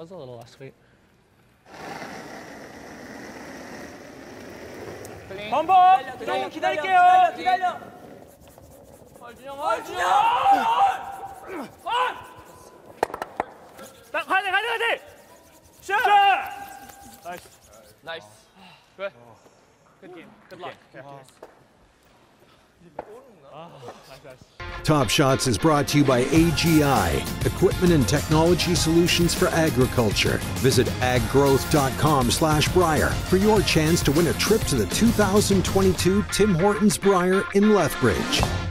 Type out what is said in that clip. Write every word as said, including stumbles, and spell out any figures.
was a little less sweet. 범퍼! 기다려, 기다릴게요! 기다려! 준영, 준영! 나 가야 돼, 가야 돼, 가야 돼! 슛! 나이스. Nice. Good. Good game. Good luck. Top Shots is brought to you by A G I, Equipment and Technology Solutions for Agriculture. Visit ag growth dot com slash Briar for your chance to win a trip to the two thousand twenty-two Tim Hortons Briar in Lethbridge.